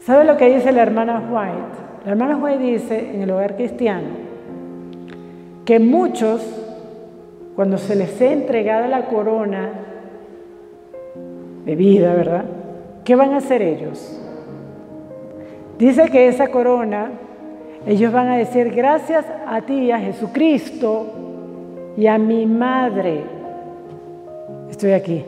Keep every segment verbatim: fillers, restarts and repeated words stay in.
¿Sabe lo que dice la hermana White? La hermana White dice en el Hogar Cristiano que muchos, cuando se les sea entregada la corona de vida, ¿verdad? ¿Qué van a hacer ellos? Dice que esa corona, ellos van a decir gracias a ti, a Jesucristo y a mi madre, estoy aquí.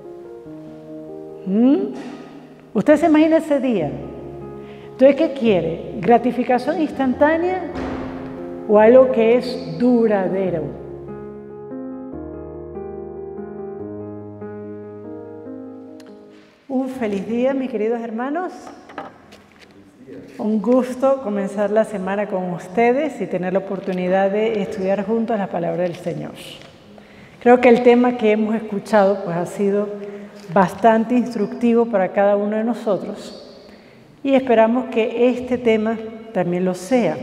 ¿Mm? ¿Usted se imagina ese día? Entonces, ¿qué quiere? ¿Gratificación instantánea o algo que es duradero? Un feliz día, mis queridos hermanos. Un gusto comenzar la semana con ustedes y tener la oportunidad de estudiar juntos la palabra del Señor. Creo que el tema que hemos escuchado pues, ha sido bastante instructivo para cada uno de nosotros y esperamos que este tema también lo sea.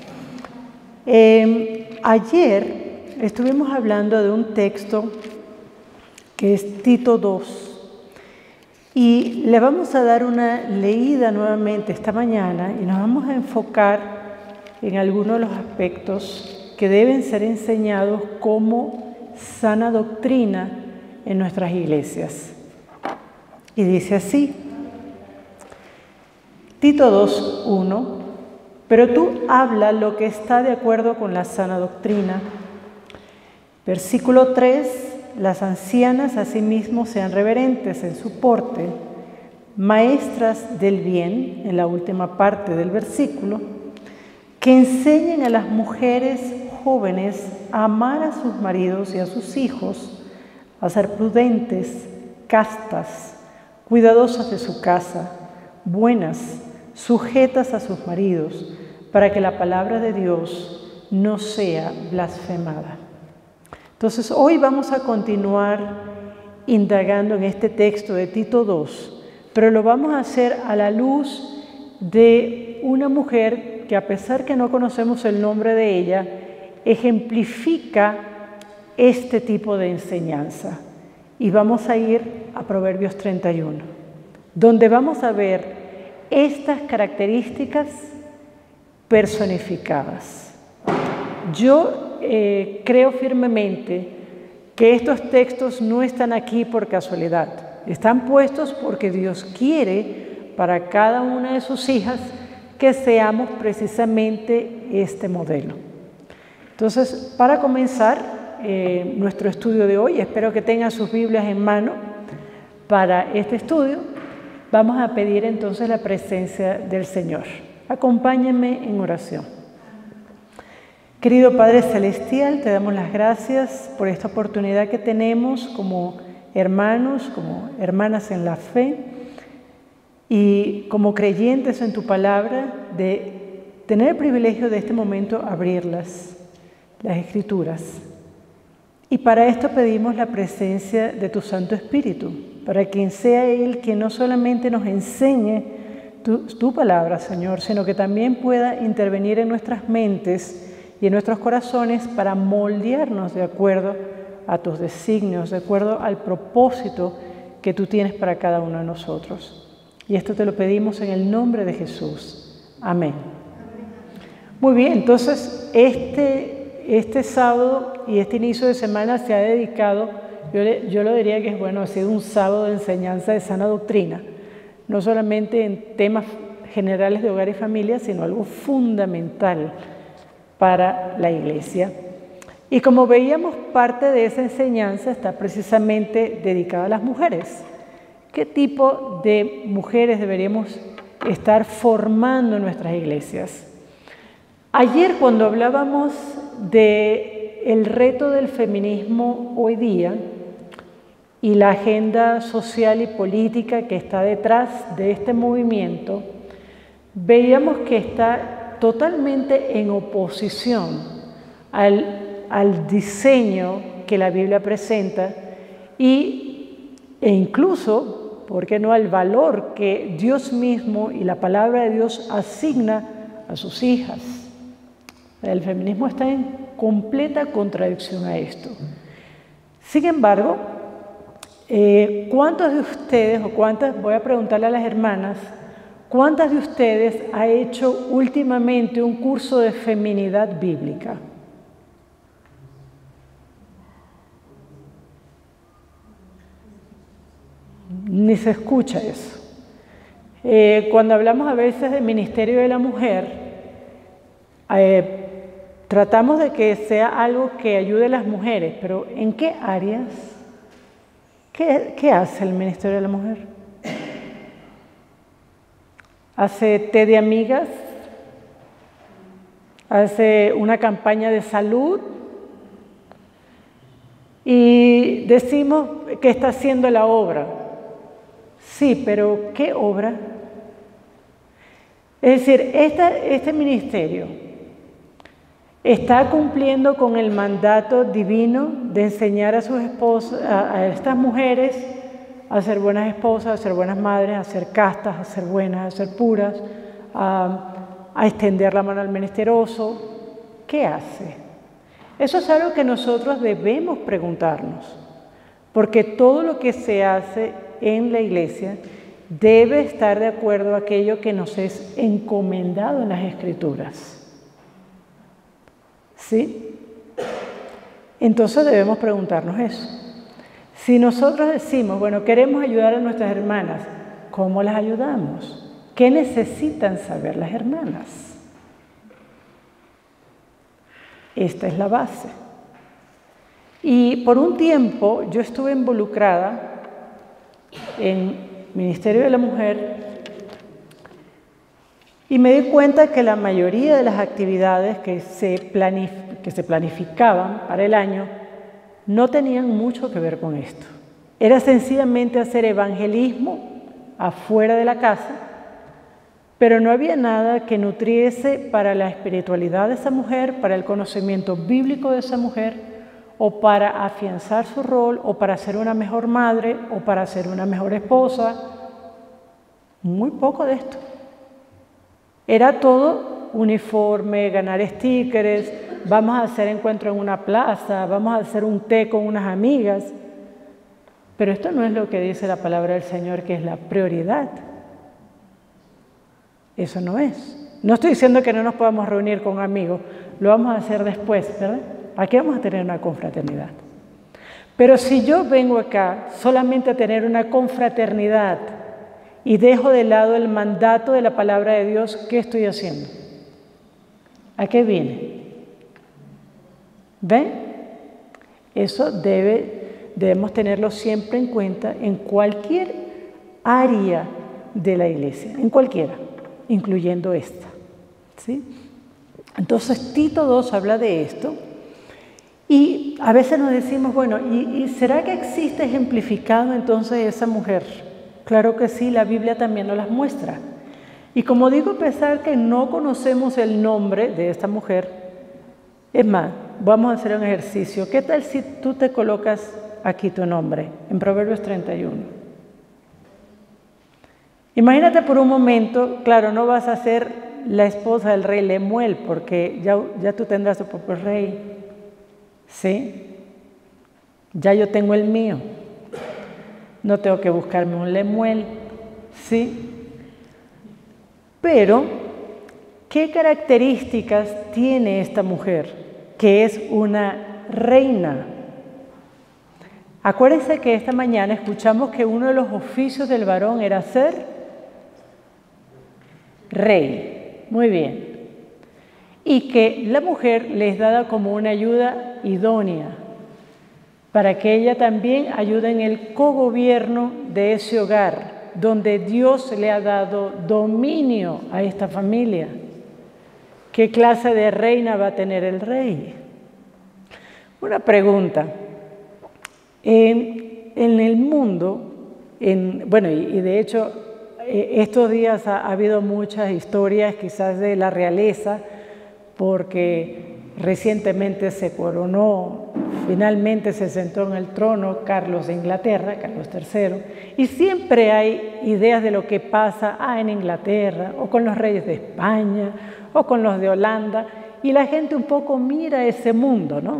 Eh, ayer estuvimos hablando de un texto que es Tito dos. Y le vamos a dar una leída nuevamente esta mañana y nos vamos a enfocar en algunos de los aspectos que deben ser enseñados como sana doctrina en nuestras iglesias. Y dice así, Tito dos, uno, pero tú habla lo que está de acuerdo con la sana doctrina. Versículo tres, las ancianas asimismo sean reverentes en su porte, maestras del bien, en la última parte del versículo, que enseñen a las mujeres jóvenes a amar a sus maridos y a sus hijos, a ser prudentes, castas, cuidadosas de su casa, buenas, sujetas a sus maridos, para que la palabra de Dios no sea blasfemada. Entonces, hoy vamos a continuar indagando en este texto de Tito dos, pero lo vamos a hacer a la luz de una mujer que, a pesar que no conocemos el nombre de ella, ejemplifica este tipo de enseñanza. Y vamos a ir a Proverbios treinta y uno, donde vamos a ver estas características personificadas. Yo Eh, creo firmemente que estos textos no están aquí por casualidad, están puestos porque Dios quiere para cada una de sus hijas que seamos precisamente este modelo. Entonces, para comenzar eh, nuestro estudio de hoy, espero que tengan sus Biblias en mano para este estudio, vamos a pedir entonces la presencia del Señor. Acompáñenme en oración. Querido Padre Celestial, te damos las gracias por esta oportunidad que tenemos como hermanos, como hermanas en la fe y como creyentes en tu palabra de tener el privilegio de este momento abrirlas, las Escrituras. Y para esto pedimos la presencia de tu Santo Espíritu, para quien sea Él quien no solamente nos enseñe tu, tu palabra, Señor, sino que también pueda intervenir en nuestras mentes y en nuestros corazones para moldearnos de acuerdo a tus designios, de acuerdo al propósito que tú tienes para cada uno de nosotros. Y esto te lo pedimos en el nombre de Jesús. Amén. Muy bien, entonces este, este sábado y este inicio de semana se ha dedicado, yo, le, yo lo diría que es bueno, ha sido un sábado de enseñanza de sana doctrina, no solamente en temas generales de hogar y familia, sino algo fundamental para la iglesia. Y como veíamos, parte de esa enseñanza está precisamente dedicada a las mujeres. ¿Qué tipo de mujeres deberíamos estar formando en nuestras iglesias? Ayer, cuando hablábamos del reto del feminismo hoy día y la agenda social y política que está detrás de este movimiento, veíamos que está totalmente en oposición al, al diseño que la Biblia presenta y, e incluso, ¿por qué no?, al valor que Dios mismo y la palabra de Dios asigna a sus hijas. El feminismo está en completa contradicción a esto. Sin embargo, eh, ¿cuántos de ustedes o cuántas, voy a preguntarle a las hermanas, ¿Cuántas de ustedes ha hecho últimamente un curso de feminidad bíblica? Ni se escucha eso. Eh, cuando hablamos a veces del Ministerio de la Mujer, eh, tratamos de que sea algo que ayude a las mujeres, pero ¿en qué áreas? ¿Qué, qué hace el Ministerio de la Mujer? ¿Hace té de amigas? ¿Hace una campaña de salud? Y decimos que está haciendo la obra. Sí, pero ¿qué obra? Es decir, esta, este ministerio está cumpliendo con el mandato divino de enseñar a sus esposas, a, a estas mujeres a ser buenas esposas, a ser buenas madres, a ser castas, a ser buenas, a ser puras, a, a extender la mano al menesteroso. ¿Qué hace? Eso es algo que nosotros debemos preguntarnos, porque todo lo que se hace en la iglesia debe estar de acuerdo a aquello que nos es encomendado en las Escrituras. ¿Sí? Entonces debemos preguntarnos eso. Si nosotros decimos, bueno, queremos ayudar a nuestras hermanas, ¿cómo las ayudamos? ¿Qué necesitan saber las hermanas? Esta es la base. Y por un tiempo yo estuve involucrada en Ministerio de la Mujer y me di cuenta que la mayoría de las actividades que se, planif- que se planificaban para el año no tenían mucho que ver con esto. Era sencillamente hacer evangelismo afuera de la casa, pero no había nada que nutriese para la espiritualidad de esa mujer, para el conocimiento bíblico de esa mujer, o para afianzar su rol, o para ser una mejor madre, o para ser una mejor esposa. Muy poco de esto. Era todo uniforme, ganar stickers, vamos a hacer encuentro en una plaza, vamos a hacer un té con unas amigas. Pero esto no es lo que dice la palabra del Señor, que es la prioridad. Eso no es. No estoy diciendo que no nos podamos reunir con amigos, lo vamos a hacer después, ¿verdad? Aquí vamos a tener una confraternidad. Pero si yo vengo acá solamente a tener una confraternidad y dejo de lado el mandato de la palabra de Dios, ¿qué estoy haciendo? ¿A qué vine? ¿Ven? Eso debe, debemos tenerlo siempre en cuenta en cualquier área de la iglesia, en cualquiera, incluyendo esta. ¿Sí? Entonces Tito dos habla de esto y a veces nos decimos, bueno, ¿y, y será que existe ejemplificado entonces esa mujer? Claro que sí, la Biblia también nos las muestra. Y como digo, a pesar que no conocemos el nombre de esta mujer, es más, vamos a hacer un ejercicio. ¿Qué tal si tú te colocas aquí tu nombre, en Proverbios treinta y uno? Imagínate por un momento, claro, no vas a ser la esposa del rey Lemuel, porque ya, ya tú tendrás tu propio rey, ¿sí? Ya yo tengo el mío. No tengo que buscarme un Lemuel, ¿sí? Pero, ¿qué características tiene esta mujer? Que es una reina. Acuérdense que esta mañana escuchamos que uno de los oficios del varón era ser rey. Muy bien. Y que la mujer le es dada como una ayuda idónea, para que ella también ayude en el cogobierno de ese hogar, donde Dios le ha dado dominio a esta familia. ¿Qué clase de reina va a tener el rey? Una pregunta. En, en el mundo, en, bueno, y, y de hecho, eh, estos días ha, ha habido muchas historias quizás de la realeza, porque recientemente se coronó, finalmente se sentó en el trono Carlos de Inglaterra, Carlos tercero, y siempre hay ideas de lo que pasa ah, en Inglaterra, o con los reyes de España, o con los de Holanda, y la gente un poco mira ese mundo, ¿no?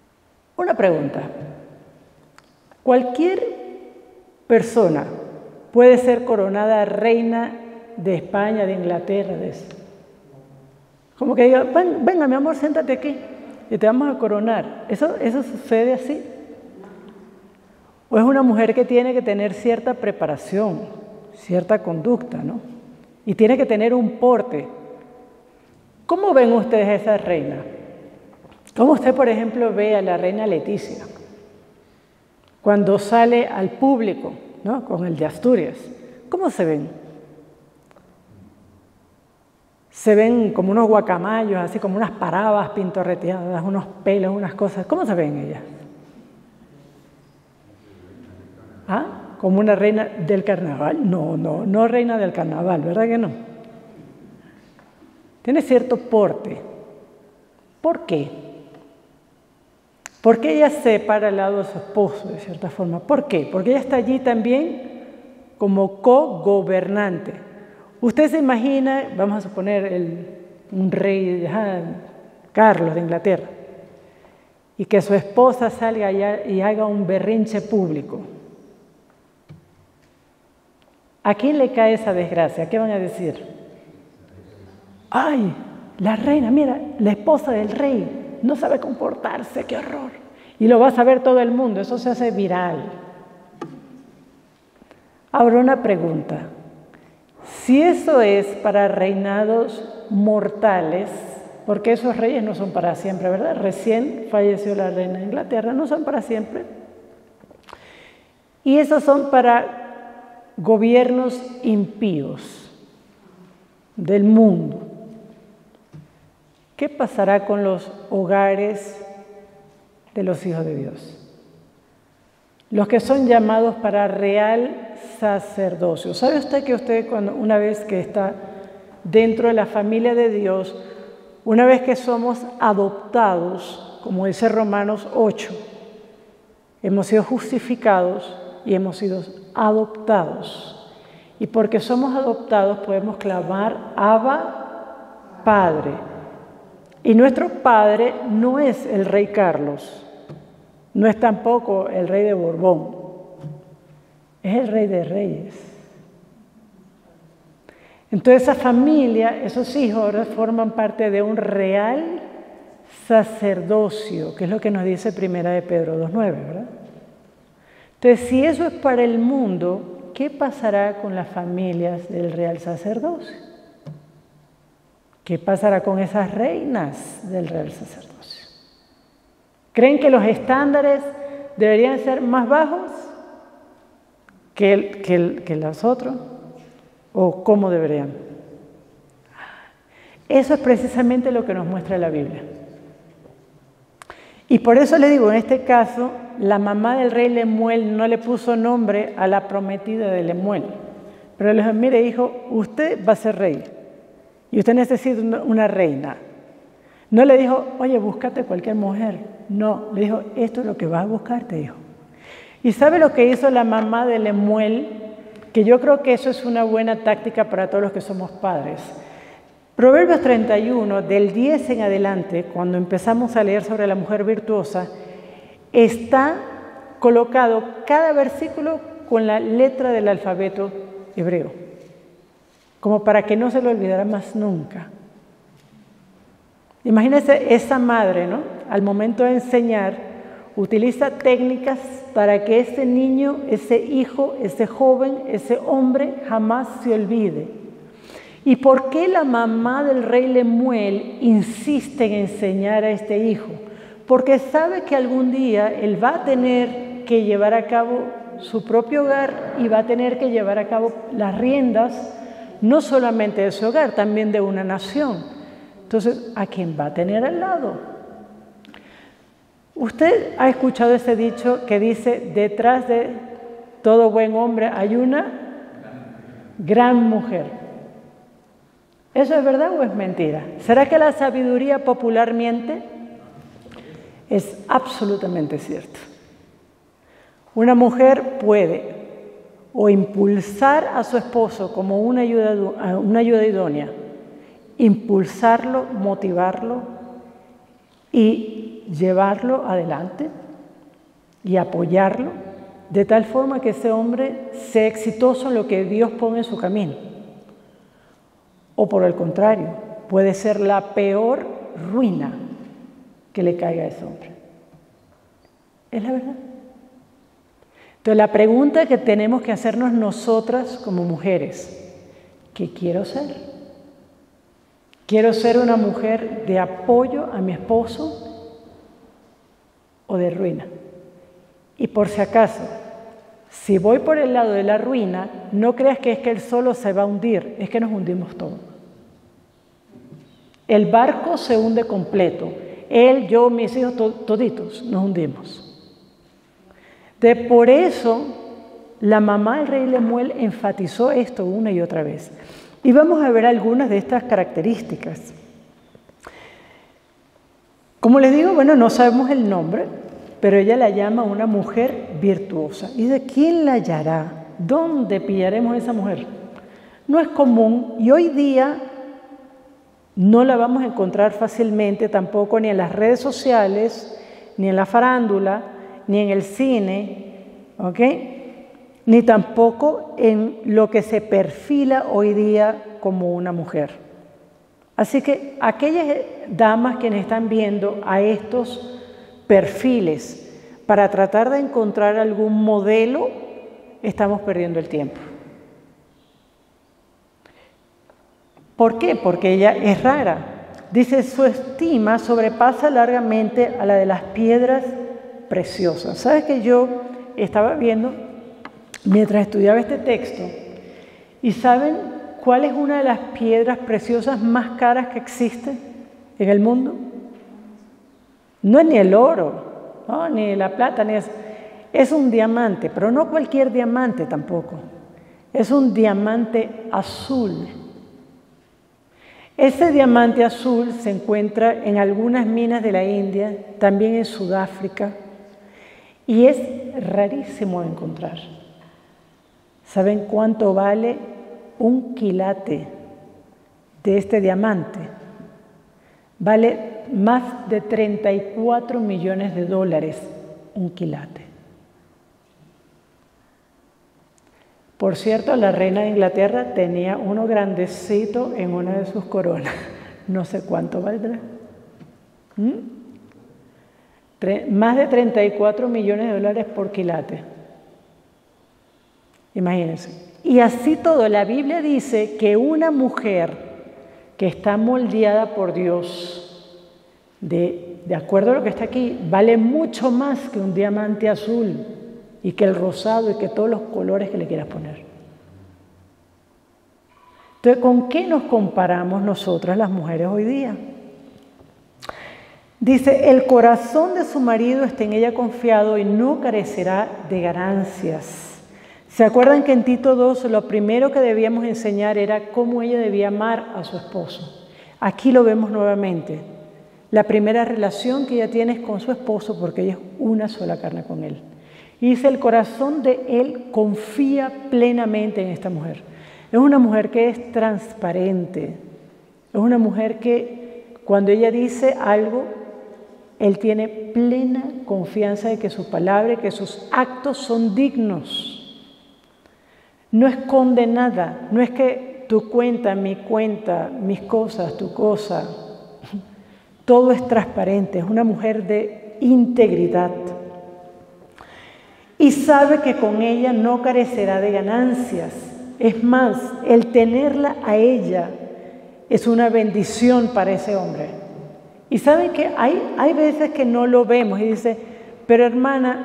Una pregunta. Cualquier persona puede ser coronada reina de España, de Inglaterra, de eso. Como que diga, Ven, venga mi amor, siéntate aquí y te vamos a coronar. ¿Eso, eso sucede así? ¿O es una mujer que tiene que tener cierta preparación, cierta conducta, ¿no? Y tiene que tener un porte? ¿Cómo ven ustedes esa reina? ¿Cómo usted, por ejemplo, ve a la reina Leticia cuando sale al público, ¿no? Con el de Asturias? ¿Cómo se ven? Se ven como unos guacamayos, así como unas parabas pintorreteadas, unos pelos, unas cosas. ¿Cómo se ven ellas? ¿Ah? ¿Como una reina del carnaval? No, no, no reina del carnaval, ¿verdad que no? Tiene cierto porte. ¿Por qué? Porque ella se para al lado de su esposo, de cierta forma. ¿Por qué? Porque ella está allí también como co-gobernante. Usted se imagina, vamos a suponer, el, un rey, ah, Carlos de Inglaterra, y que su esposa salga allá y haga un berrinche público. ¿A quién le cae esa desgracia? ¿Qué van a decir? ¡Ay! La reina, mira, la esposa del rey no sabe comportarse, qué horror. Y lo va a saber todo el mundo, eso se hace viral. Ahora una pregunta. Si eso es para reinados mortales, porque esos reyes no son para siempre, ¿verdad? Recién falleció la reina de Inglaterra, no son para siempre. Y esos son para gobiernos impíos del mundo. ¿Qué pasará con los hogares de los hijos de Dios? Los que son llamados para real sacerdocio. ¿Sabe usted que usted cuando una vez que está dentro de la familia de Dios, una vez que somos adoptados, como dice Romanos ocho, hemos sido justificados y hemos sido adoptados? Y porque somos adoptados podemos clamar Abba, Padre. Y nuestro Padre no es el rey Carlos, no es tampoco el rey de Borbón, es el rey de reyes. Entonces esa familia, esos hijos ahora forman parte de un real sacerdocio, que es lo que nos dice Primera de Pedro dos nueve, ¿verdad? Entonces, si eso es para el mundo, ¿qué pasará con las familias del real sacerdocio? ¿Qué pasará con esas reinas del real sacerdocio? ¿Creen que los estándares deberían ser más bajos que, el, que, el, que los otros? ¿O cómo deberían? Eso es precisamente lo que nos muestra la Biblia. Y por eso le digo, en este caso, la mamá del rey Lemuel no le puso nombre a la prometida de Lemuel. Pero le dijo, mire hijo, usted va a ser rey. Y usted necesita una reina. No le dijo, oye, búscate cualquier mujer. No, le dijo, esto es lo que vas a buscarte, hijo. ¿Y sabe lo que hizo la mamá de Lemuel? Que yo creo que eso es una buena táctica para todos los que somos padres. Proverbios treinta y uno, del diez en adelante, cuando empezamos a leer sobre la mujer virtuosa, está colocado cada versículo con la letra del alfabeto hebreo, como para que no se lo olvidara más nunca. Imagínense esa madre, ¿no? Al momento de enseñar, utiliza técnicas para que ese niño, ese hijo, ese joven, ese hombre jamás se olvide. ¿Y por qué la mamá del rey Lemuel insiste en enseñar a este hijo? Porque sabe que algún día él va a tener que llevar a cabo su propio hogar y va a tener que llevar a cabo las riendas no solamente de su hogar, también de una nación. Entonces, ¿a quién va a tener al lado? Usted ha escuchado ese dicho que dice, detrás de todo buen hombre hay una gran mujer. ¿Eso es verdad o es mentira? ¿Será que la sabiduría popular miente? Es absolutamente cierto. Una mujer puede o impulsar a su esposo como una ayuda, una ayuda idónea, impulsarlo, motivarlo y llevarlo adelante y apoyarlo de tal forma que ese hombre sea exitoso en lo que Dios pone en su camino. O por el contrario, puede ser la peor ruina que le caiga a ese hombre. Es la verdad. Entonces la pregunta que tenemos que hacernos nosotras como mujeres, ¿qué quiero ser? ¿Quiero ser una mujer de apoyo a mi esposo o de ruina? Y por si acaso, si voy por el lado de la ruina, no creas que es que él solo se va a hundir, es que nos hundimos todos. El barco se hunde completo. Él, yo, mis hijos, to- toditos nos hundimos. De por eso, la mamá del rey Lemuel enfatizó esto una y otra vez. Y vamos a ver algunas de estas características. Como les digo, bueno, no sabemos el nombre, pero ella la llama una mujer virtuosa. ¿Y de quién la hallará? ¿Dónde pillaremos a esa mujer? No es común y hoy día no la vamos a encontrar fácilmente tampoco ni en las redes sociales, ni en la farándula, ni en el cine, ¿ok? Ni tampoco en lo que se perfila hoy día como una mujer. Así que aquellas damas que están viendo a estos perfiles para tratar de encontrar algún modelo, estamos perdiendo el tiempo. ¿Por qué? Porque ella es rara. Dice, su estima sobrepasa largamente a la de las piedras preciosas. ¿Sabes que yo estaba viendo mientras estudiaba este texto? ¿Y saben cuál es una de las piedras preciosas más caras que existe en el mundo? No es ni el oro, ¿no? Ni la plata, ni es, es un diamante, pero no cualquier diamante tampoco. Es un diamante azul. Ese diamante azul se encuentra en algunas minas de la India, también en Sudáfrica, y es rarísimo de encontrar. ¿Saben cuánto vale un quilate de este diamante? Vale más de treinta y cuatro millones de dólares un quilate. Por cierto, la reina de Inglaterra tenía uno grandecito en una de sus coronas. No sé cuánto valdrá. ¿Mm? Tre- más de treinta y cuatro millones de dólares por quilate. Imagínense. Y así todo, la Biblia dice que una mujer que está moldeada por Dios, de, de acuerdo a lo que está aquí, vale mucho más que un diamante azul y que el rosado y que todos los colores que le quieras poner. Entonces, ¿con qué nos comparamos nosotras las mujeres hoy día? Dice, el corazón de su marido está en ella confiado y no carecerá de ganancias. ¿Se acuerdan que en Tito dos lo primero que debíamos enseñar era cómo ella debía amar a su esposo? Aquí lo vemos nuevamente. La primera relación que ella tiene es con su esposo porque ella es una sola carne con él. Y dice, el corazón de él confía plenamente en esta mujer. Es una mujer que es transparente. Es una mujer que cuando ella dice algo, él tiene plena confianza de que su palabra y que sus actos son dignos. No esconde nada. No es que tu cuenta, mi cuenta, mis cosas, tu cosa. Todo es transparente. Es una mujer de integridad. Y sabe que con ella no carecerá de ganancias. Es más, el tenerla a ella es una bendición para ese hombre. Y saben que hay, hay veces que no lo vemos y dice, pero hermana,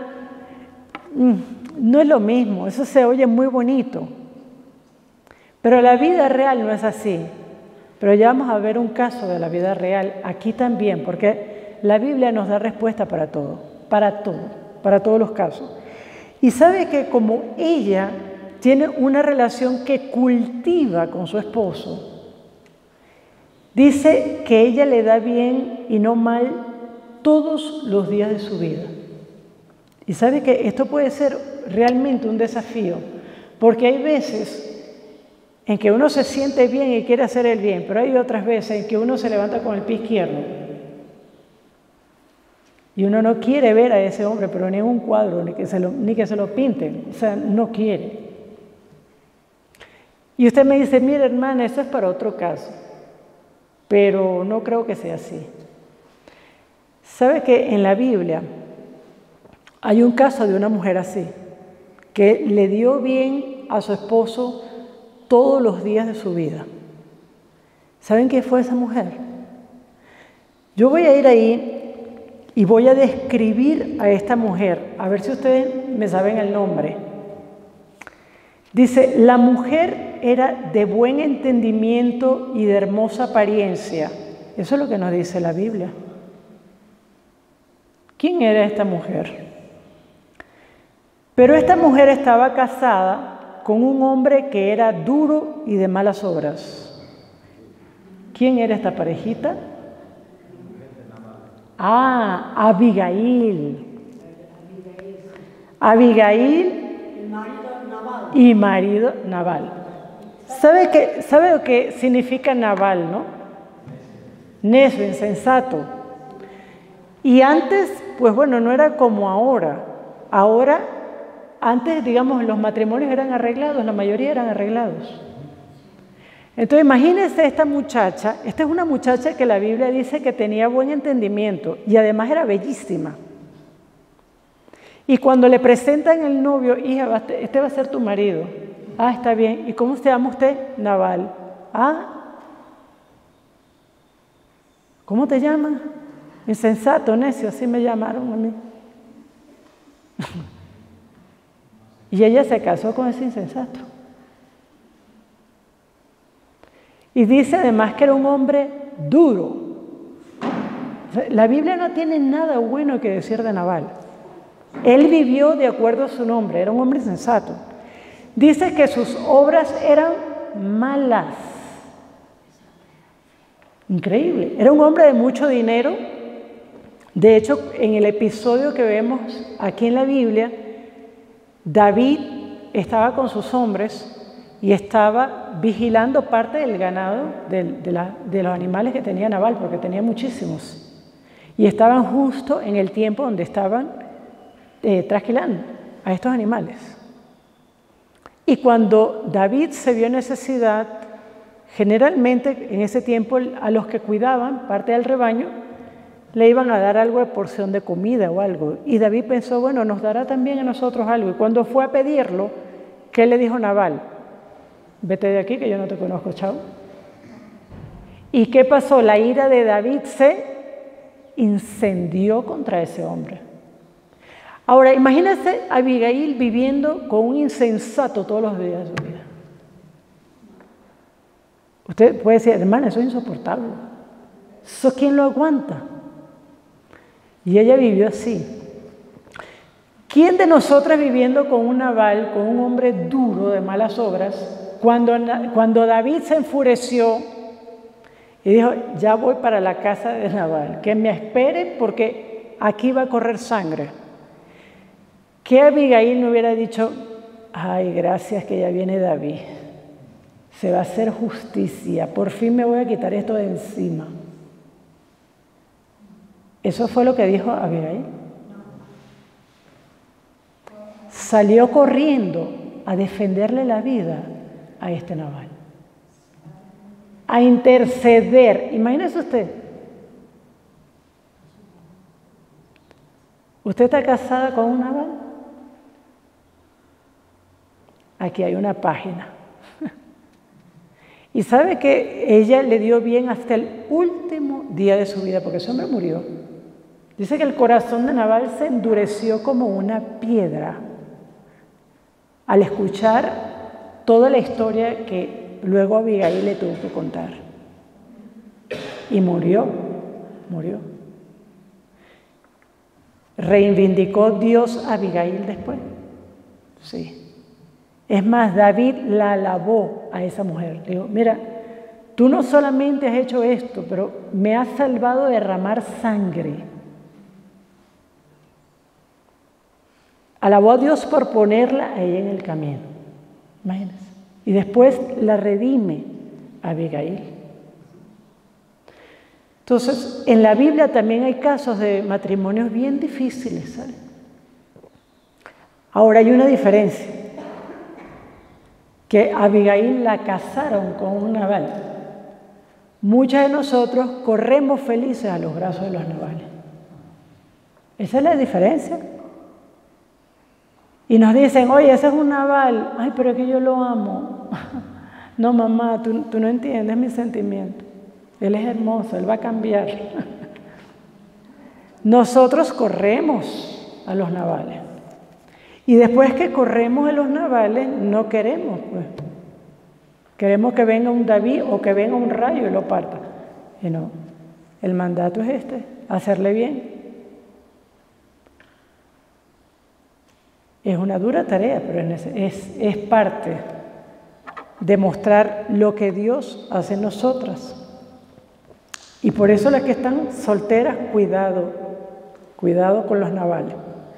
no es lo mismo, eso se oye muy bonito. Pero la vida real no es así. Pero ya vamos a ver un caso de la vida real aquí también, porque la Biblia nos da respuesta para todo, para todo, para todos los casos. Y sabe que como ella tiene una relación que cultiva con su esposo, dice que ella le da bien y no mal todos los días de su vida. Y sabe que esto puede ser realmente un desafío, porque hay veces en que uno se siente bien y quiere hacer el bien, pero hay otras veces en que uno se levanta con el pie izquierdo. Y uno no quiere ver a ese hombre, pero ni en un cuadro, ni que se lo, ni que se lo pinten. O sea, no quiere. Y usted me dice, mire hermana, eso es para otro caso. Pero no creo que sea así. ¿Sabe que en la Biblia hay un caso de una mujer así, que le dio bien a su esposo todos los días de su vida? ¿Saben qué fue esa mujer? Yo voy a ir ahí y voy a describir a esta mujer, a ver si ustedes me saben el nombre. Dice, la mujer era de buen entendimiento y de hermosa apariencia. Eso es lo que nos dice la Biblia. ¿Quién era esta mujer? Pero esta mujer estaba casada con un hombre que era duro y de malas obras. ¿Quién era esta parejita? Ah, Abigail. Abigail y marido Nabal. ¿Sabe qué, sabe lo que significa Nabal, no? Necio, insensato. Y antes, pues bueno, no era como ahora. Ahora, antes, digamos, los matrimonios eran arreglados, la mayoría eran arreglados. Entonces, imagínense esta muchacha. Esta es una muchacha que la Biblia dice que tenía buen entendimiento y además era bellísima. Y cuando le presentan el novio, hija, este va a ser tu marido. Ah, está bien. ¿Y cómo se llama usted? Nabal. Ah, ¿cómo te llaman? Insensato, necio, así me llamaron a mí. Y ella se casó con ese insensato. Y dice además que era un hombre duro. La Biblia no tiene nada bueno que decir de Nabal. Él vivió de acuerdo a su nombre, era un hombre sensato. Dice que sus obras eran malas. Increíble. Era un hombre de mucho dinero. De hecho, en el episodio que vemos aquí en la Biblia, David estaba con sus hombres y estaba vigilando parte del ganado de, de, la, de los animales que tenía Nabal, porque tenía muchísimos. Y estaban justo en el tiempo donde estaban eh, trasquilando a estos animales. Y cuando David se vio en necesidad, generalmente en ese tiempo a los que cuidaban parte del rebaño le iban a dar algo de porción de comida o algo. Y David pensó, bueno, nos dará también a nosotros algo. Y cuando fue a pedirlo, ¿qué le dijo Nabal? Vete de aquí que yo no te conozco, chao. ¿Y qué pasó? La ira de David se incendió contra ese hombre. Ahora, imagínense a Abigail viviendo con un insensato todos los días de su vida. Usted puede decir, hermana, eso es insoportable. ¿Eso quién lo aguanta? Y ella vivió así. ¿Quién de nosotras viviendo con un Nabal, con un hombre duro de malas obras, cuando, cuando David se enfureció y dijo, ya voy para la casa de Nabal, que me espere porque aquí va a correr sangre? ¿Qué Abigail no hubiera dicho? Ay, gracias que ya viene David. Se va a hacer justicia. Por fin me voy a quitar esto de encima. ¿Eso fue lo que dijo Abigail? Salió corriendo a defenderle la vida a este Nabal. A interceder. Imagínese usted. ¿Usted está casada con un Nabal? Aquí hay una página. Y sabe que ella le dio bien hasta el último día de su vida, porque ese hombre murió. Dice que el corazón de Nabal se endureció como una piedra al escuchar toda la historia que luego Abigail le tuvo que contar. Y murió, murió. ¿Reivindicó Dios a Abigail después? Sí. Es más, David la alabó a esa mujer. Le dijo, mira, tú no solamente has hecho esto, pero me has salvado de derramar sangre. Alabó a Dios por ponerla a ella en el camino. Imagínense. Y después la redime a Abigail. Entonces, en la Biblia también hay casos de matrimonios bien difíciles, ¿sabes? Ahora hay una diferencia, que Abigail la casaron con un Nabal. Muchos de nosotros corremos felices a los brazos de los Nabales. Esa es la diferencia. Y nos dicen, oye, ese es un Nabal. Ay, pero es que yo lo amo. No, mamá, tú, tú no entiendes mi sentimiento. Él es hermoso, él va a cambiar. Nosotros corremos a los Nabales. Y después que corremos a los Nabales, no queremos, pues. Queremos que venga un David o que venga un rayo y lo parta. Y no, el mandato es este, hacerle bien. Es una dura tarea, pero es, es, es parte de mostrar lo que Dios hace en nosotras. Y por eso las que están solteras, cuidado, cuidado con los Nabales.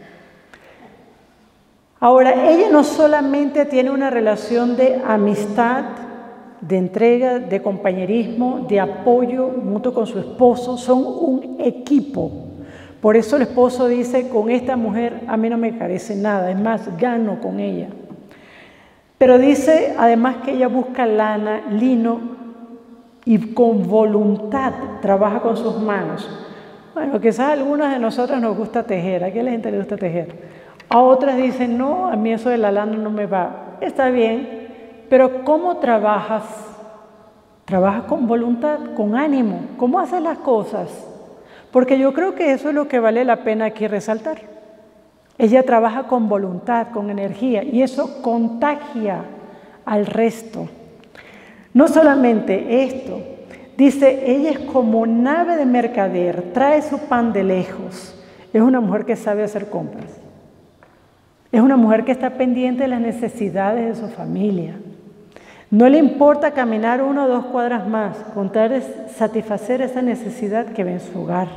Ahora, ella no solamente tiene una relación de amistad, de entrega, de compañerismo, de apoyo mutuo con su esposo, son un equipo. Por eso el esposo dice, con esta mujer a mí no me carece nada, es más, gano con ella. Pero dice además que ella busca lana, lino y con voluntad trabaja con sus manos. Bueno, quizás a algunas de nosotras nos gusta tejer, ¿a qué la gente le gusta tejer? A otras dicen, no, a mí eso de la lana no me va. Está bien, pero ¿cómo trabajas? Trabajas con voluntad, con ánimo. ¿Cómo haces las cosas? Porque yo creo que eso es lo que vale la pena aquí resaltar. Ella trabaja con voluntad, con energía, y eso contagia al resto. No solamente esto, dice, ella es como nave de mercader, trae su pan de lejos. Es una mujer que sabe hacer compras. Es una mujer que está pendiente de las necesidades de su familia. No le importa caminar una o dos cuadras más, con tal de satisfacer esa necesidad que ve en su hogar.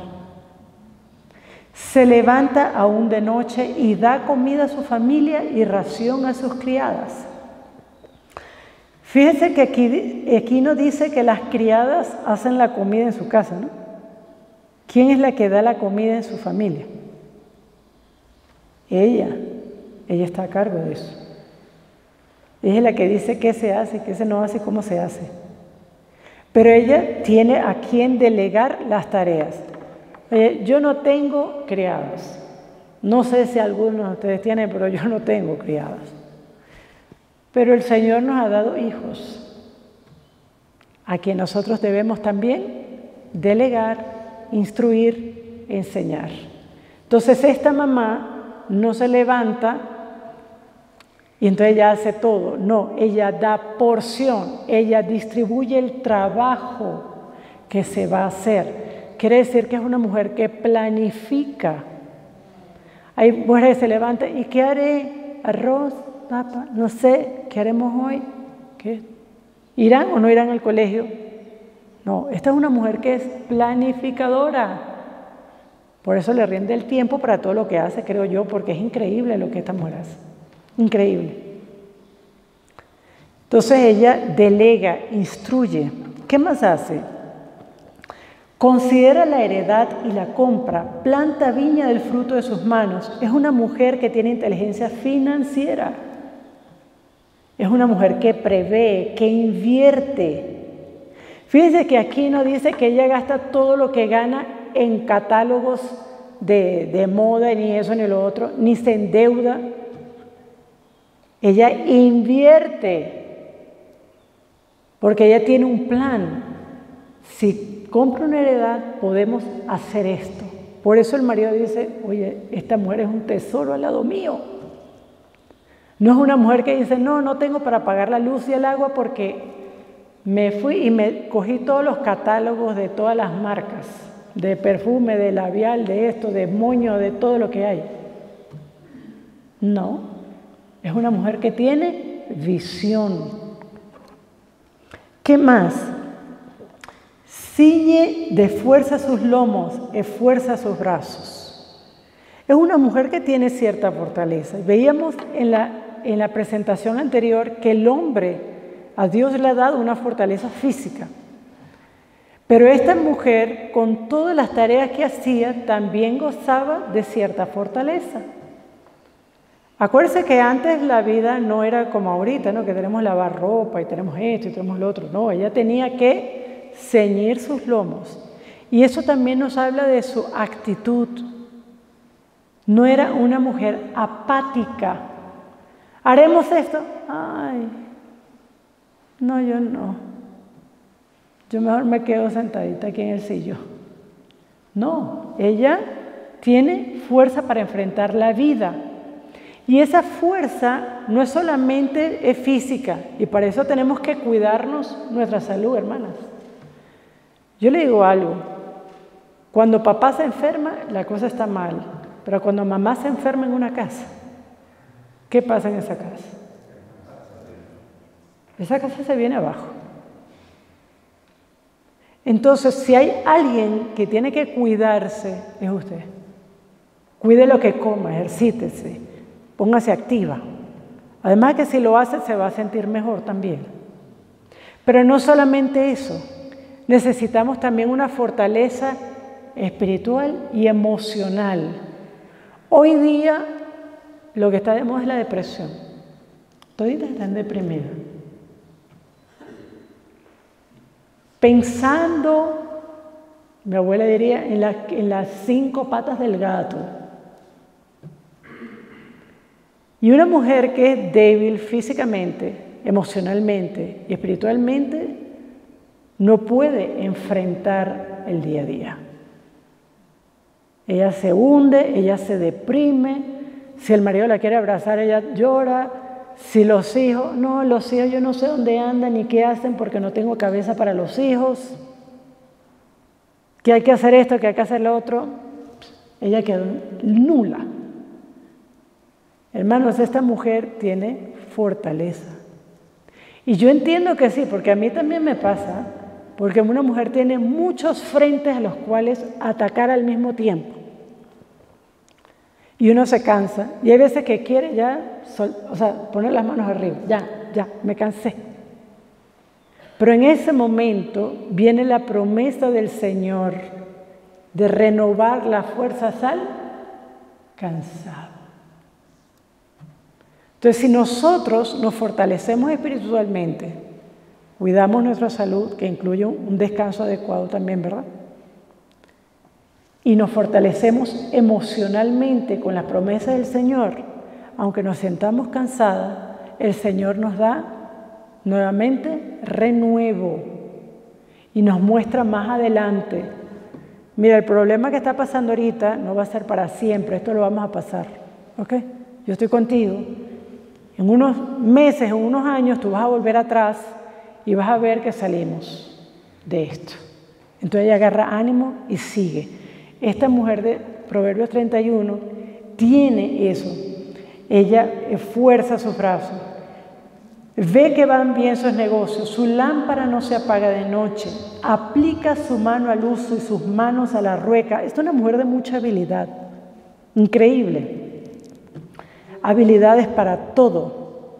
Se levanta aún de noche y da comida a su familia y ración a sus criadas. Fíjense que aquí, aquí nos dice que las criadas hacen la comida en su casa, ¿no? ¿Quién es la que da la comida en su familia? Ella. Ella está a cargo de eso. Ella es la que dice qué se hace, qué se no hace, cómo se hace. Pero ella tiene a quien delegar las tareas. Oye, yo no tengo criadas. No sé si algunos de ustedes tienen, pero yo no tengo criadas. Pero el Señor nos ha dado hijos, a quien nosotros debemos también delegar, instruir, enseñar. Entonces esta mamá no se levanta y entonces ella hace todo. No, ella da porción, ella distribuye el trabajo que se va a hacer. Quiere decir que es una mujer que planifica. Hay mujeres que se levantan, ¿y qué haré? Arroz, papa, no sé, ¿qué haremos hoy? ¿Qué? ¿Irán o no irán al colegio? No, esta es una mujer que es planificadora. Por eso le rinde el tiempo para todo lo que hace, creo yo, porque es increíble lo que esta mujer hace. Increíble. Entonces ella delega, instruye. ¿Qué más hace? Considera la heredad y la compra, planta viña del fruto de sus manos. Es una mujer que tiene inteligencia financiera. Es una mujer que prevé, que invierte. Fíjense que aquí no dice que ella gasta todo lo que gana en catálogos de, de moda, ni eso ni lo otro, ni se endeuda. Ella invierte, porque ella tiene un plan. Si compro una heredad, podemos hacer esto. Por eso el marido dice, oye, esta mujer es un tesoro al lado mío. No es una mujer que dice, no, no tengo para pagar la luz y el agua porque me fui y me cogí todos los catálogos de todas las marcas, de perfume, de labial, de esto, de moño, de todo lo que hay. No. Es una mujer que tiene visión. ¿Qué más? Ciñe de fuerza sus lomos, esfuerza sus brazos. Es una mujer que tiene cierta fortaleza. Veíamos en la, en la presentación anterior que el hombre, a Dios le ha dado una fortaleza física. Pero esta mujer, con todas las tareas que hacía, también gozaba de cierta fortaleza. Acuérdense que antes la vida no era como ahorita, ¿no? Que tenemos lavar ropa y tenemos esto y tenemos lo otro. No, ella tenía que ceñir sus lomos. Y eso también nos habla de su actitud. No era una mujer apática. ¿Haremos esto? Ay, no, yo no. Yo mejor me quedo sentadita aquí en el sillón. No, ella tiene fuerza para enfrentar la vida. Y esa fuerza no es solamente es física, y para eso tenemos que cuidarnos nuestra salud, hermanas. Yo le digo algo, cuando papá se enferma, la cosa está mal, pero cuando mamá se enferma en una casa, ¿qué pasa en esa casa? Esa casa se viene abajo. Entonces, si hay alguien que tiene que cuidarse, es usted. Cuide lo que coma, ejercítese, póngase activa. Además que si lo hace, se va a sentir mejor también. Pero no solamente eso, necesitamos también una fortaleza espiritual y emocional. Hoy día, lo que está de moda es la depresión. Toditas están deprimidas. Pensando, mi abuela diría, en, la, en las cinco patas del gato. Y una mujer que es débil físicamente, emocionalmente y espiritualmente, no puede enfrentar el día a día. Ella se hunde, ella se deprime. Si el marido la quiere abrazar, ella llora. Si los hijos, no, los hijos yo no sé dónde andan ni qué hacen porque no tengo cabeza para los hijos. Que hay que hacer esto, que hay que hacer lo otro. Ella quedó nula. Hermanos, esta mujer tiene fortaleza. Y yo entiendo que sí, porque a mí también me pasa, porque una mujer tiene muchos frentes a los cuales atacar al mismo tiempo. Y uno se cansa, y hay veces que quiere ya, sol, o sea, poner las manos arriba, ya, ya, me cansé. Pero en ese momento viene la promesa del Señor de renovar la fuerza al cansado. Entonces, si nosotros nos fortalecemos espiritualmente, cuidamos nuestra salud, que incluye un descanso adecuado también, ¿verdad? Y nos fortalecemos emocionalmente con las promesas del Señor, aunque nos sentamos cansadas, el Señor nos da nuevamente renuevo y nos muestra más adelante. Mira, el problema que está pasando ahorita no va a ser para siempre, esto lo vamos a pasar, ¿ok? Yo estoy contigo. En unos meses, en unos años, tú vas a volver atrás y vas a ver que salimos de esto. Entonces ella agarra ánimo y sigue. Esta mujer de Proverbios treinta y uno tiene eso. Ella esfuerza sus brazos, ve que van bien sus negocios, su lámpara no se apaga de noche, aplica su mano al uso y sus manos a la rueca. Esta es una mujer de mucha habilidad, increíble. Habilidades para todo.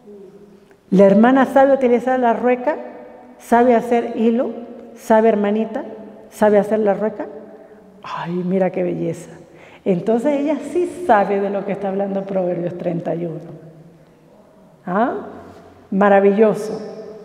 La hermana sabe utilizar la rueca, sabe hacer hilo, sabe, hermanita, sabe hacer la rueca. Ay, mira qué belleza. Entonces ella sí sabe de lo que está hablando Proverbios treinta y uno. ¿Ah? Maravilloso.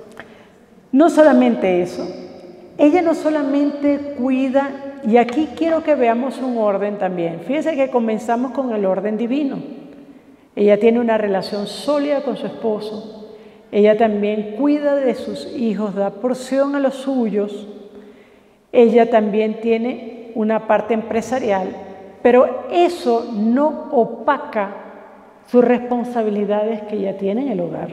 No solamente eso, ella no solamente cuida, y aquí quiero que veamos un orden también. Fíjense que comenzamos con el orden divino. Ella tiene una relación sólida con su esposo. Ella también cuida de sus hijos, da porción a los suyos. Ella también tiene una parte empresarial, pero eso no opaca sus responsabilidades que ella tiene en el hogar.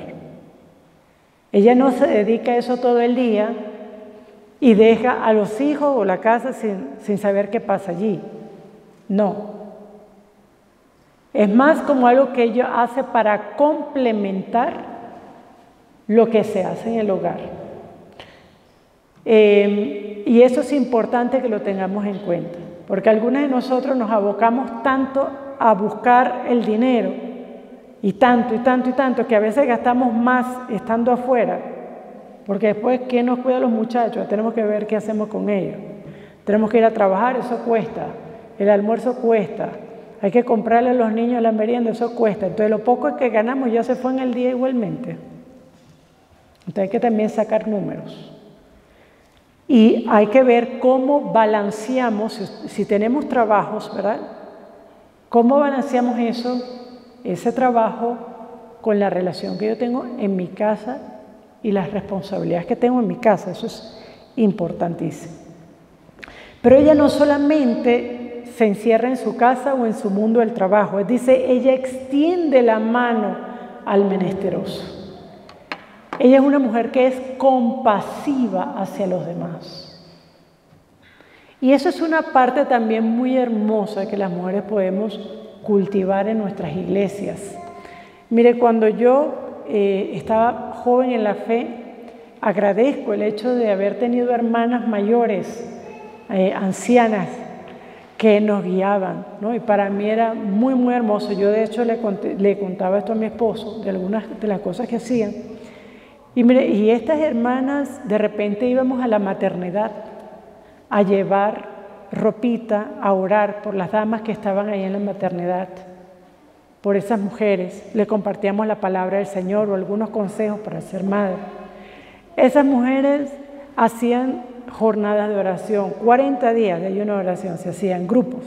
Ella no se dedica a eso todo el día y deja a los hijos o la casa sin, sin saber qué pasa allí. No. Es más como algo que ella hace para complementar lo que se hace en el hogar. Eh, y eso es importante que lo tengamos en cuenta, porque algunos de nosotros nos abocamos tanto a buscar el dinero, y tanto, y tanto, y tanto, que a veces gastamos más estando afuera porque después, ¿quién nos cuida a los muchachos? Tenemos que ver qué hacemos con ellos. Tenemos que ir a trabajar, eso cuesta. El almuerzo cuesta. Hay que comprarle a los niños la merienda, eso cuesta. Entonces, lo poco que ganamos ya se fue en el día igualmente. Entonces, hay que también sacar números. Y hay que ver cómo balanceamos, si, si tenemos trabajos, ¿verdad? ¿Cómo balanceamos eso, ese trabajo, con la relación que yo tengo en mi casa y las responsabilidades que tengo en mi casa? Eso es importantísimo. Pero ella no solamente se encierra en su casa o en su mundo del trabajo, dice, ella extiende la mano al menesteroso. Ella es una mujer que es compasiva hacia los demás. Y eso es una parte también muy hermosa que las mujeres podemos cultivar en nuestras iglesias. Mire, cuando yo eh, estaba joven en la fe, agradezco el hecho de haber tenido hermanas mayores, eh, ancianas, que nos guiaban, ¿no? Y para mí era muy, muy hermoso. Yo, de hecho, le, conté, le contaba esto a mi esposo, de algunas de las cosas que hacían. Y mire, y estas hermanas, de repente íbamos a la maternidad a llevar ropita, a orar por las damas que estaban ahí en la maternidad, por esas mujeres. Le compartíamos la palabra del Señor o algunos consejos para ser madre. Esas mujeres hacían jornadas de oración, cuarenta días de ayuno de oración, se hacían grupos.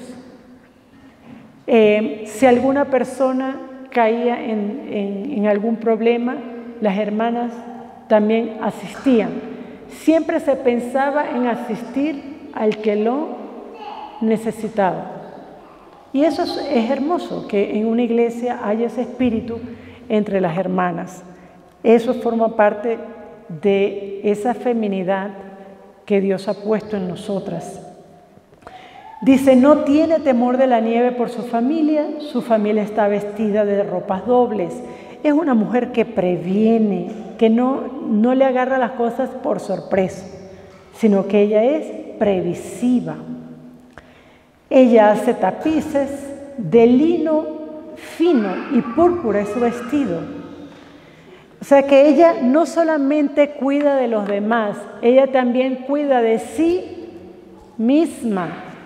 Eh, si alguna persona caía en, en, en algún problema, las hermanas también asistían. Siempre se pensaba en asistir al que lo necesitaba. Y eso es, es hermoso, que en una iglesia haya ese espíritu entre las hermanas. Eso forma parte de esa feminidad que Dios ha puesto en nosotras. Dice, no tiene temor de la nieve por su familia, su familia está vestida de ropas dobles. Es una mujer que previene, que no, no le agarra las cosas por sorpresa, sino que ella es previsiva. Ella hace tapices de lino fino y púrpura es su vestido. O sea que ella no solamente cuida de los demás, ella también cuida de sí misma.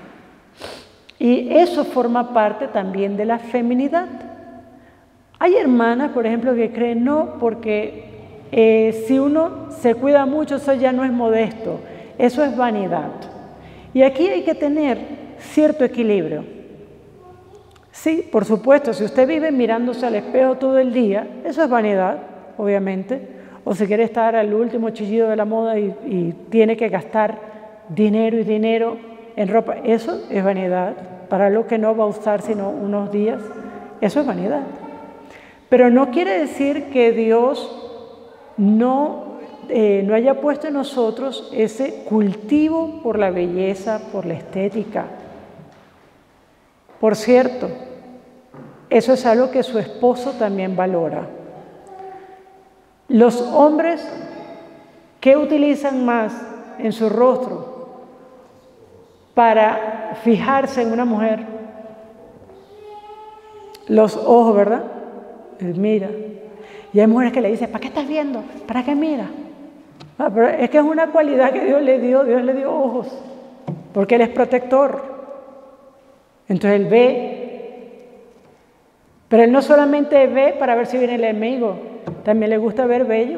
Y eso forma parte también de la feminidad. Hay hermanas, por ejemplo, que creen no, porque eh, si uno se cuida mucho, eso ya no es modesto, eso es vanidad. Y aquí hay que tener cierto equilibrio. Sí, por supuesto, si usted vive mirándose al espejo todo el día, eso es vanidad, obviamente. O si quiere estar al último chillido de la moda y, y tiene que gastar dinero y dinero en ropa, eso es vanidad. Para lo que no va a usar sino unos días, eso es vanidad. Pero no quiere decir que Dios no, eh, no haya puesto en nosotros ese cultivo por la belleza, por la estética. Por cierto, eso es algo que su esposo también valora. Los hombres, ¿qué utilizan más en su rostro para fijarse en una mujer? Los ojos, ¿verdad? Él mira. Y hay mujeres que le dicen, ¿para qué estás viendo? ¿Para qué mira? Ah, pero es que es una cualidad que Dios le dio, Dios le dio ojos, porque Él es protector. Entonces Él ve, pero Él no solamente ve para ver si viene el enemigo, también le gusta ver bello.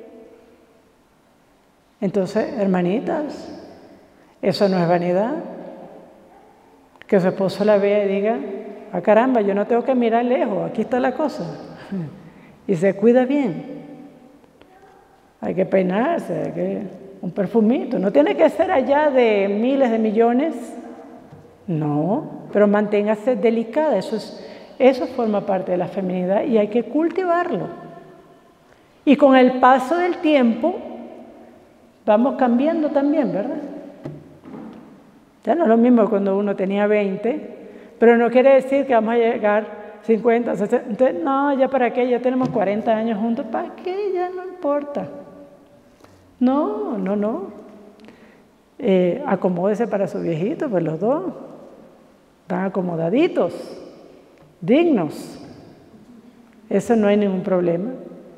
Entonces, hermanitas, eso no es vanidad. Que su esposo la vea y diga, ah caramba, yo no tengo que mirar lejos, aquí está la cosa. Y se cuida bien. Hay que peinarse, hay que, un perfumito. No tiene que ser allá de miles de millones. No, pero manténgase delicada. Eso, es, eso forma parte de la feminidad y hay que cultivarlo. Y con el paso del tiempo vamos cambiando también, ¿verdad? Ya no es lo mismo cuando uno tenía veinte, pero no quiere decir que vamos a llegar cincuenta, sesenta. Entonces, no, ya para qué, ya tenemos cuarenta años juntos, ¿para qué? Ya no importa. No, no, no. Eh, acomódese para su viejito, pues los dos. Están acomodaditos, dignos. Eso no hay ningún problema.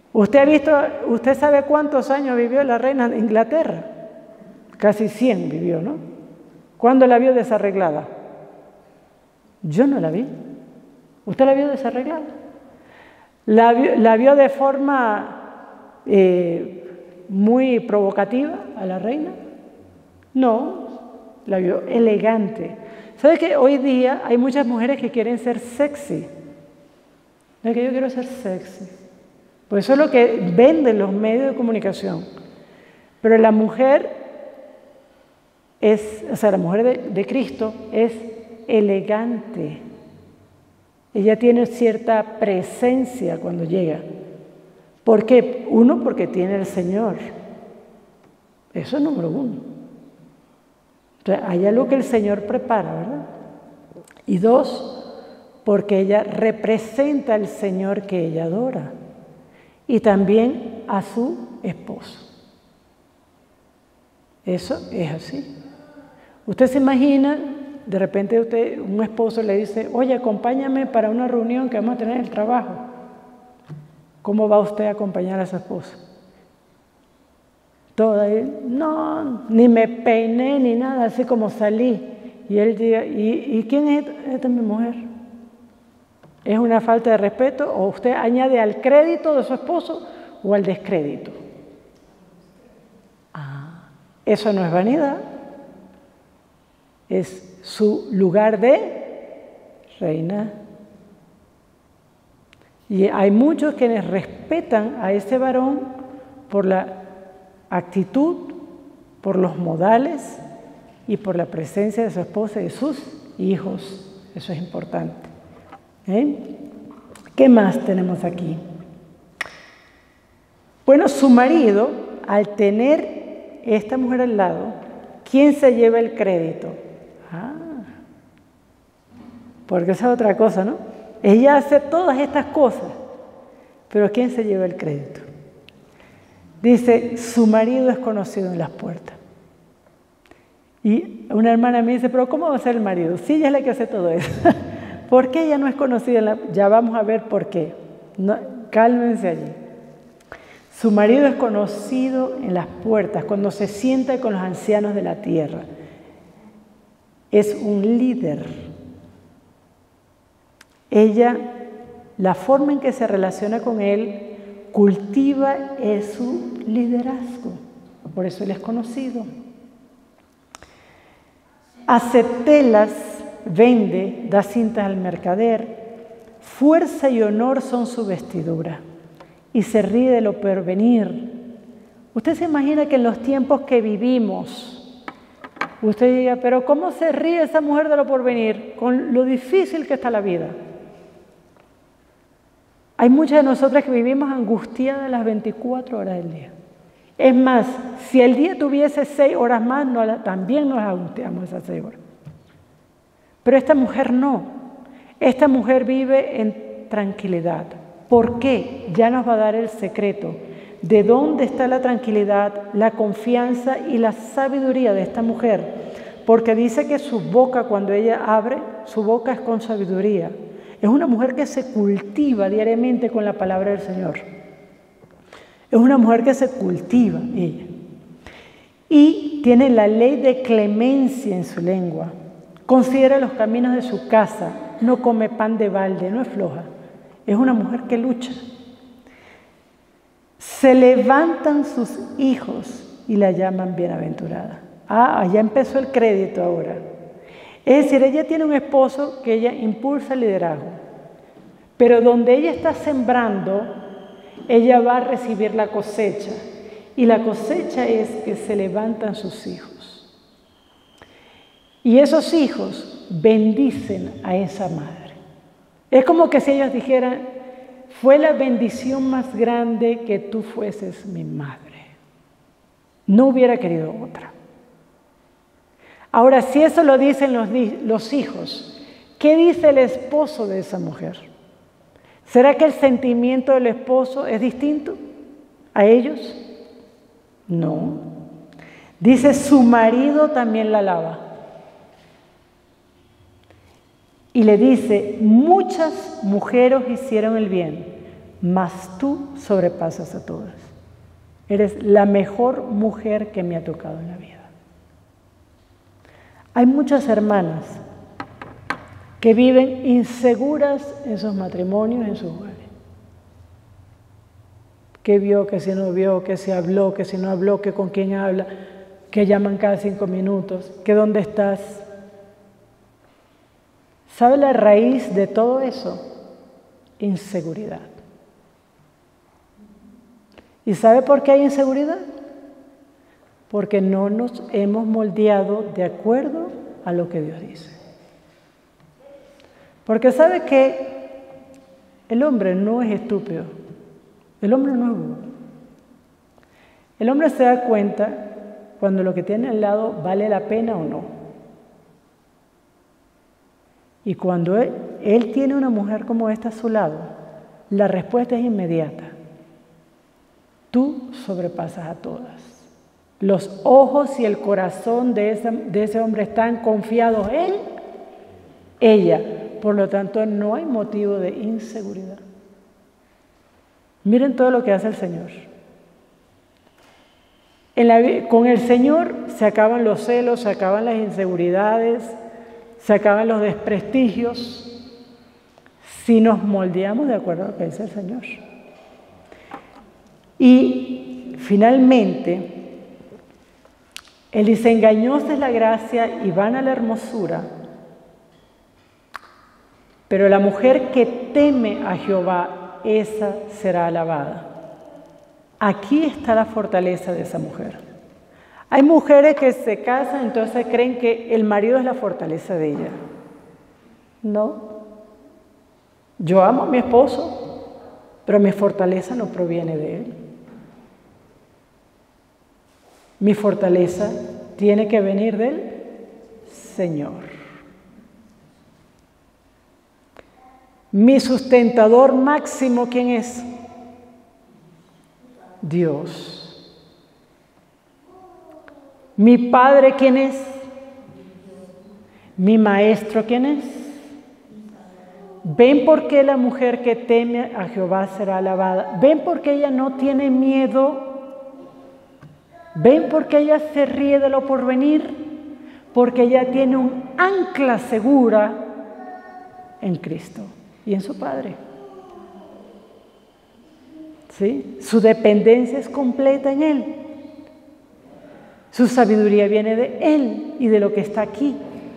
¿Usted ha visto, usted sabe cuántos años vivió la reina de Inglaterra? Casi cien vivió, ¿no? ¿Cuándo la vio desarreglada? Yo no la vi. ¿Usted la vio desarreglada? ¿La vio, la vio de forma eh, muy provocativa a la reina? No, la vio elegante. ¿Sabe que hoy día hay muchas mujeres que quieren ser sexy? ¿No es que yo quiero ser sexy? Pues eso es lo que venden los medios de comunicación. Pero la mujer es, o sea, la mujer de, de Cristo es elegante. Ella tiene cierta presencia cuando llega. ¿Por qué? Uno, porque tiene el Señor. Eso es número uno. Entonces, hay algo que el Señor prepara, ¿verdad? Y dos, porque ella representa al Señor que ella adora. Y también a su esposo. Eso es así. Usted se imagina, de repente usted, un esposo le dice, oye, acompáñame para una reunión que vamos a tener en el trabajo. ¿Cómo va usted a acompañar a su esposa? Toda él, no, ni me peiné ni nada, así como salí. Y él dice, ¿y, ¿y quién es esta? Esta es mi mujer. ¿Es una falta de respeto o usted añade al crédito de su esposo o al descrédito? Ah, eso no es vanidad. Es su lugar de reina. Y hay muchos quienes respetan a ese varón por la actitud, por los modales y por la presencia de su esposa y de sus hijos. Eso es importante. ¿Eh? ¿Qué más tenemos aquí? Bueno, su marido, al tener esta mujer al lado, ¿quién se lleva el crédito? Ah, porque esa es otra cosa, ¿no? Ella hace todas estas cosas, pero ¿quién se lleva el crédito? Dice, su marido es conocido en las puertas. Y una hermana me dice, pero ¿cómo va a ser el marido? Sí, ella es la que hace todo eso. ¿Por qué ella no es conocida en la...? Ya vamos a ver por qué. No, cálmense allí. Su marido es conocido en las puertas, cuando se sienta con los ancianos de la tierra. Es un líder. Ella, la forma en que se relaciona con él, cultiva es su liderazgo. Por eso él es conocido. Hace telas, vende, da cintas al mercader. Fuerza y honor son su vestidura. Y se ríe de lo porvenir. Usted se imagina que en los tiempos que vivimos, usted diga, pero ¿cómo se ríe esa mujer de lo porvenir? Con lo difícil que está la vida. Hay muchas de nosotras que vivimos angustiadas las veinticuatro horas del día. Es más, si el día tuviese seis horas más, no, también nos angustiamos esas seis horas. Pero esta mujer no. Esta mujer vive en tranquilidad. ¿Por qué? Ya nos va a dar el secreto de dónde está la tranquilidad, la confianza y la sabiduría de esta mujer. Porque dice que su boca, cuando ella abre, su boca es con sabiduría. Es una mujer que se cultiva diariamente con la palabra del Señor. Es una mujer que se cultiva, ella. Y tiene la ley de clemencia en su lengua. Considera los caminos de su casa. No come pan de balde, no es floja. Es una mujer que lucha. Se levantan sus hijos y la llaman bienaventurada. Ah, ya empezó el crédito ahora. Es decir, ella tiene un esposo que ella impulsa el liderazgo. Pero donde ella está sembrando, ella va a recibir la cosecha. Y la cosecha es que se levantan sus hijos. Y esos hijos bendicen a esa madre. Es como que si ellos dijeran, fue la bendición más grande que tú fueses mi madre. No hubiera querido otra. Ahora, si eso lo dicen los, los hijos, ¿qué dice el esposo de esa mujer? ¿Será que el sentimiento del esposo es distinto a ellos? No. Dice, su marido también la alaba. Y le dice, muchas mujeres hicieron el bien, mas tú sobrepasas a todas. Eres la mejor mujer que me ha tocado en la vida. Hay muchas hermanas que viven inseguras en sus matrimonios, en sus hogares. Que vio, que si no vio, que si habló, que si no habló, que con quién habla, que llaman cada cinco minutos, que dónde estás. ¿Sabe la raíz de todo eso? Inseguridad. ¿Y sabe por qué hay inseguridad? Porque no nos hemos moldeado de acuerdo a lo que Dios dice. Porque sabe que el hombre no es estúpido, el hombre no es burro. El hombre se da cuenta cuando lo que tiene al lado vale la pena o no. Y cuando él, él tiene una mujer como esta a su lado, la respuesta es inmediata. Tú sobrepasas a todas. Los ojos y el corazón de ese, de ese hombre están confiados en ella. Por lo tanto, no hay motivo de inseguridad. Miren todo lo que hace el Señor. En la, con el Señor se acaban los celos, se acaban las inseguridades, se acaban los desprestigios, si nos moldeamos de acuerdo a lo que dice el Señor. Y finalmente, Él dice, engañosa es la gracia y vana la hermosura, pero la mujer que teme a Jehová, esa será alabada. Aquí está la fortaleza de esa mujer. Hay mujeres que se casan, entonces creen que el marido es la fortaleza de ella. No. Yo amo a mi esposo, pero mi fortaleza no proviene de él. Mi fortaleza tiene que venir del Señor. Mi sustentador máximo, ¿quién es? Dios. Mi padre, ¿quién es? Mi maestro, ¿quién es? ¿Ven por qué la mujer que teme a Jehová será alabada? ¿Ven por qué ella no tiene miedo? ¿Ven por qué ella se ríe de lo porvenir? Porque ella tiene un ancla segura en Cristo y en su Padre. ¿Sí? Su dependencia es completa en Él. Su sabiduría viene de Él y de lo que está aquí.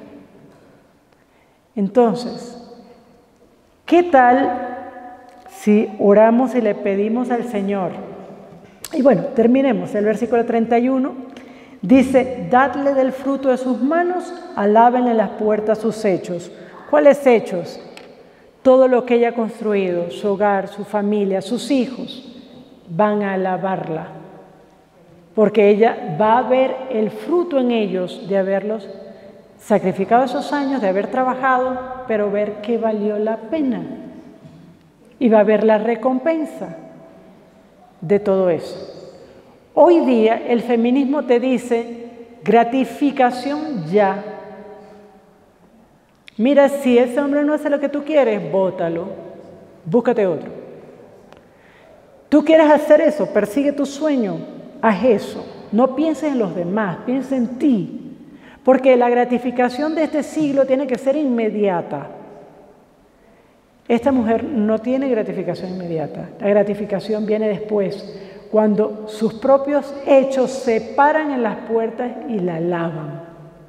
Entonces, ¿qué tal si oramos y le pedimos al Señor? Y bueno, terminemos. El versículo treinta y uno dice, dadle del fruto de sus manos, alábenle las puertas sus hechos. ¿Cuáles hechos? Todo lo que ella ha construido, su hogar, su familia, sus hijos, van a alabarla. Porque ella va a ver el fruto en ellos de haberlos sacrificado esos años, de haber trabajado, pero ver que valió la pena. Y va a ver la recompensa de todo eso. Hoy día el feminismo te dice gratificación ya. Mira, si ese hombre no hace lo que tú quieres, bótalo, búscate otro. Tú quieres hacer eso, persigue tu sueño, haz eso. No pienses en los demás, piensa en ti. Porque la gratificación de este siglo tiene que ser inmediata. Esta mujer no tiene gratificación inmediata. La gratificación viene después, cuando sus propios hechos se paran en las puertas y la alaban.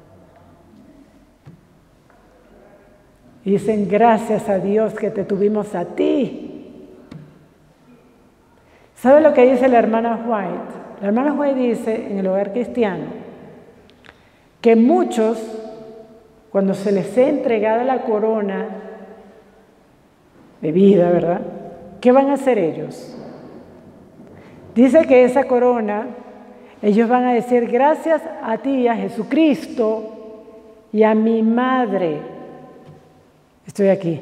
Y dicen, gracias a Dios que te tuvimos a ti. ¿Sabe lo que dice la hermana White? La hermana White dice en el hogar cristiano que muchos, cuando se les sea entregada la corona de vida, ¿verdad? ¿Qué van a hacer ellos? Dice que esa corona, ellos van a decir, gracias a ti, a Jesucristo y a mi madre, estoy aquí.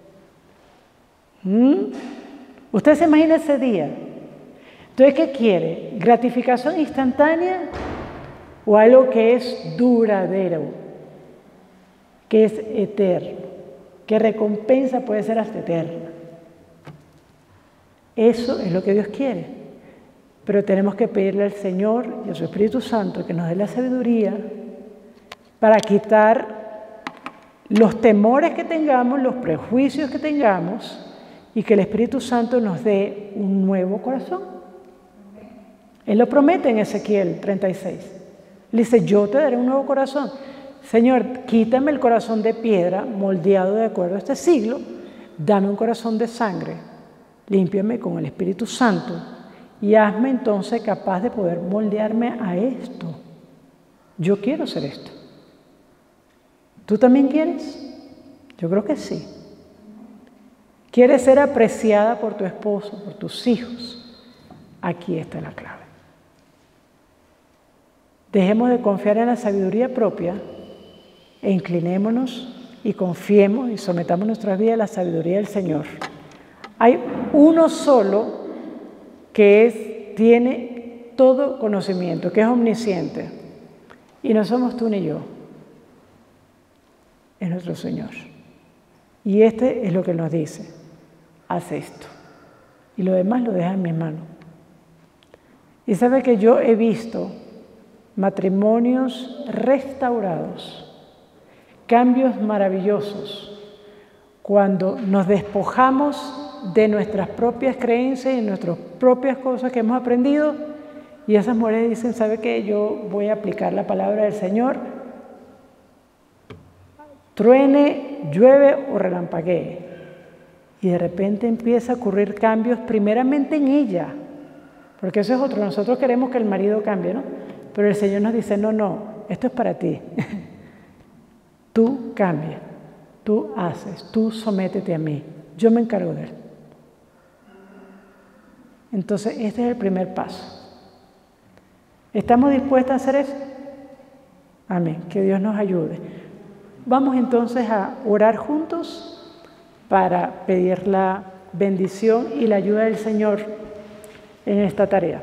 ¿Mm? ¿Usted se imagina ese día? Entonces, ¿qué quiere? ¿Gratificación instantánea o algo que es duradero, que es eterno, que recompensa puede ser hasta eterna? Eso es lo que Dios quiere. Pero tenemos que pedirle al Señor y a su Espíritu Santo que nos dé la sabiduría para quitar los temores que tengamos, los prejuicios que tengamos, y que el Espíritu Santo nos dé un nuevo corazón. Él lo promete en Ezequiel treinta y seis. Él dice, yo te daré un nuevo corazón. Señor, quítame el corazón de piedra, moldeado de acuerdo a este siglo, dame un corazón de sangre, límpiame con el Espíritu Santo y hazme entonces capaz de poder moldearme a esto. Yo quiero ser esto. ¿Tú también quieres? Yo creo que sí. ¿Quieres ser apreciada por tu esposo, por tus hijos? Aquí está la clave. Dejemos de confiar en la sabiduría propia e inclinémonos y confiemos y sometamos nuestras vidas a la sabiduría del Señor. Hay uno solo que es, tiene todo conocimiento, que es omnisciente. Y no somos tú ni yo. Es nuestro Señor. Y este es lo que nos dice. Haz esto. Y lo demás lo deja en mis manos. Y sabe que yo he visto matrimonios restaurados, cambios maravillosos, cuando nos despojamos de nuestras propias creencias y nuestras propias cosas que hemos aprendido, y esas mujeres dicen, ¿sabe qué? Yo voy a aplicar la palabra del Señor, truene, llueve o relampaguee. Y de repente empieza a ocurrir cambios primeramente en ella, porque eso es otro, nosotros queremos que el marido cambie, ¿no? Pero el Señor nos dice, no, no, esto es para ti. Tú cambia, tú haces, tú sométete a mí, yo me encargo de él. Entonces, este es el primer paso. ¿Estamos dispuestos a hacer eso? Amén, que Dios nos ayude. Vamos entonces a orar juntos para pedir la bendición y la ayuda del Señor en esta tarea.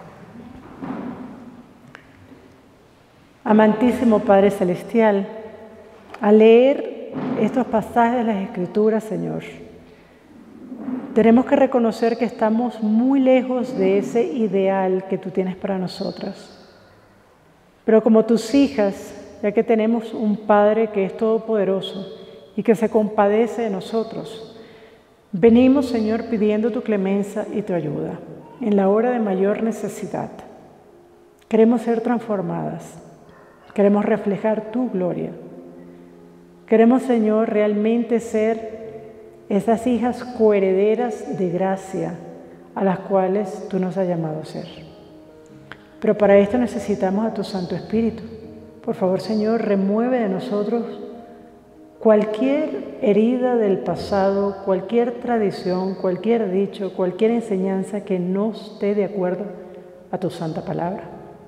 Amantísimo Padre Celestial, al leer estos pasajes de las Escrituras, Señor, tenemos que reconocer que estamos muy lejos de ese ideal que tú tienes para nosotras. Pero como tus hijas, ya que tenemos un Padre que es todopoderoso y que se compadece de nosotros, venimos, Señor, pidiendo tu clemencia y tu ayuda en la hora de mayor necesidad. Queremos ser transformadas, queremos reflejar tu gloria. Queremos, Señor, realmente ser esas hijas coherederas de gracia a las cuales tú nos has llamado a ser. Pero para esto necesitamos a tu Santo Espíritu. Por favor, Señor, remueve de nosotros cualquier herida del pasado, cualquier tradición, cualquier dicho, cualquier enseñanza que no esté de acuerdo a tu santa palabra.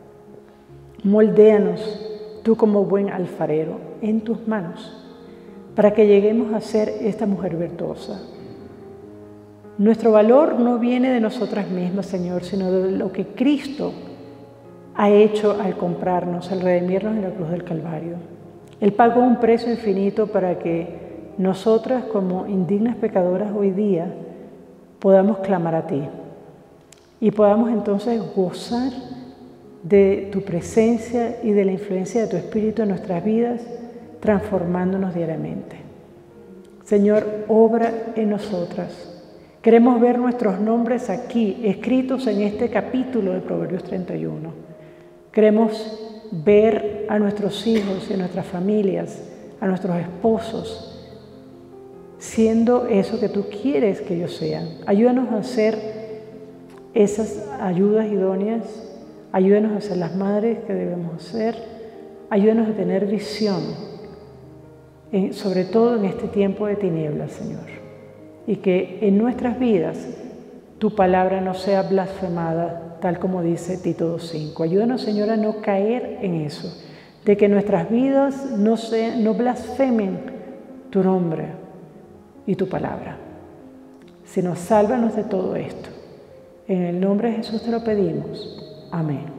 Moldéanos, tú como buen alfarero, en tus manos, para que lleguemos a ser esta mujer virtuosa. Nuestro valor no viene de nosotras mismas, Señor, sino de lo que Cristo ha hecho al comprarnos, al redimirnos en la cruz del Calvario. Él pagó un precio infinito para que nosotras, como indignas pecadoras hoy día, podamos clamar a ti y podamos entonces gozar de tu presencia y de la influencia de tu Espíritu en nuestras vidas, transformándonos diariamente. Señor, obra en nosotras. Queremos ver nuestros nombres aquí, escritos en este capítulo de Proverbios treinta y uno. Queremos ver a nuestros hijos y a nuestras familias, a nuestros esposos, siendo eso que tú quieres que ellos sean. Ayúdanos a ser esas ayudas idóneas, ayúdanos a ser las madres que debemos ser, ayúdanos a tener visión, en, sobre todo en este tiempo de tinieblas, Señor, y que en nuestras vidas tu palabra no sea blasfemada, tal como dice Tito dos cinco. Ayúdanos, Señor, a no caer en eso, de que nuestras vidas no, se, no blasfemen tu nombre y tu palabra, sino sálvanos de todo esto. En el nombre de Jesús te lo pedimos. Amén.